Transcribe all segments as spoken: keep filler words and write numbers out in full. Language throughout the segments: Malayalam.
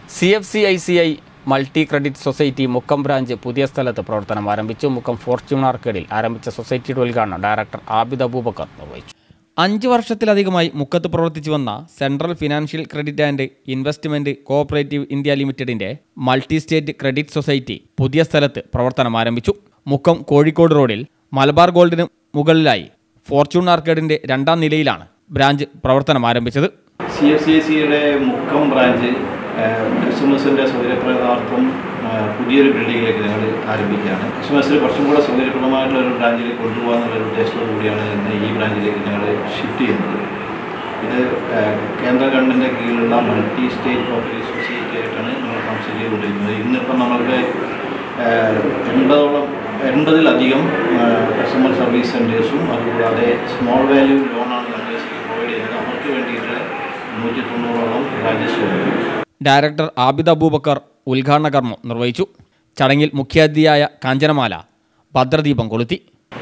C F C I C I multi credit society Mukkam branch പുതിയ സ്ഥലത്ത് പ്രവർത്തനം ആരംഭിച്ചു. മുക്കം ഫോർച്യൂൺ ആർക്കേഡിൽ ആരംഭിച്ച സൊസൈറ്റിയുടെ ഉദ്ഘാടനം ഡയറക്ടർ ആബിദ് അബൂബക്കർ നിർവഹിച്ചു. അഞ്ച് വർഷത്തിലധികമായി മുക്കത്ത് പ്രവർത്തിച്ചു വന്ന central financial credit and investment cooperative India ലിമിറ്റഡിന്റെ മൾട്ടി സ്റ്റേറ്റ് ക്രെഡിറ്റ് സൊസൈറ്റി പുതിയ സ്ഥലത്ത് പ്രവർത്തനം ആരംഭിച്ചു. മുക്കം കോഴിക്കോട് റോഡിൽ മലബാർ ഗോൾഡിന് മുകളിലായി ഫോർച്യൂൺ ആർക്കേഡിന്റെ രണ്ടാം നിലയിലാണ് ബ്രാഞ്ച് പ്രവർത്തനം ആരംഭിച്ചത്. സി എഫ് സി ഐ സിയുടെ മുക്കം ബ്രാഞ്ച് കസ്റ്റമേഴ്സിൻ്റെ സൗകര്യപ്രദാർത്ഥം പുതിയൊരു ബിൽഡിങ്ങിലേക്ക് ഞങ്ങൾ ആരംഭിക്കുകയാണ്. കസ്റ്റമേഴ്സിന് കുറച്ചും കൂടെ സൗകര്യപ്രദമായിട്ടുള്ള ഒരു ബ്രാഞ്ചിലേക്ക് കൊണ്ടുപോകാമെന്നുള്ള ഉദ്ദേശത്തോടു കൂടിയാണ് ഇന്ന് ഈ ബ്രാഞ്ചിലേക്ക് ഞങ്ങൾ ഷിഫ്റ്റ് ചെയ്യുന്നത്. ഇത് കേന്ദ്ര ഗവൺമെൻറ്റിൻ്റെ കീഴിലുള്ള മൾട്ടി സ്റ്റേറ്റ് കോപ്പറേറ്റീവ് സൊസൈറ്റി ആയിട്ടാണ് നമ്മൾ കൺസിഡർ ചെയ്തുകൊണ്ടിരിക്കുന്നത്. ഇന്നിപ്പം നമ്മൾക്ക് എൺപതോളം എൺപതിലധികം കസ്റ്റമർ സർവീസ് സെൻറ്റേഴ്സും അതുകൂടാതെ സ്മോൾ വാല്യൂ ലോണാണ് നമ്മൾ പ്രൊവൈഡ് ചെയ്യുന്നത്. അവർക്ക് വേണ്ടിയിട്ട് നൂറ്റി തൊണ്ണൂറോളം ബ്രാഞ്ചസ് ഉണ്ട്. ഡയറക്ടർ ആബിദ് അബൂബക്കർ ഉദ്ഘാടന കർമ്മം നിർവഹിച്ചു. ചടങ്ങിൽ മുഖ്യാതിഥിയായ കാഞ്ചനമാല ഭദ്രദീപം കൊളുത്തി.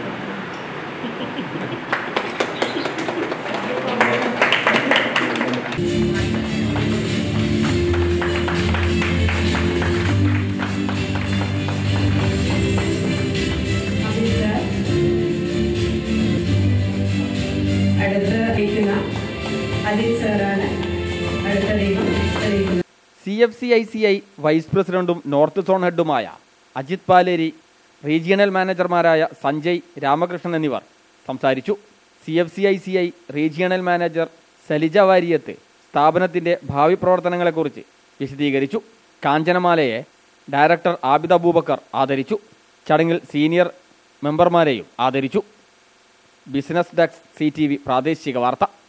C F C I C I vice പ്രസിഡന്റും നോർത്ത് സോൺ ഹെഡുമായ അജിത് പാലേരി, റീജിയണൽ മാനേജർമാരായ സഞ്ജയ്, രാമകൃഷ്ണൻ എന്നിവർ സംസാരിച്ചു. C F C I C I regional manager Salija Variyath സ്ഥാപനത്തിൻ്റെ ഭാവി പ്രവർത്തനങ്ങളെക്കുറിച്ച് വിശദീകരിച്ചു. കാഞ്ചനമാലയെ ഡയറക്ടർ ആബിദ് അബൂബക്കർ ആദരിച്ചു. ചടങ്ങിൽ സീനിയർ മെമ്പർമാരെയും ആദരിച്ചു. Business desk C T V പ്രാദേശിക വാർത്ത.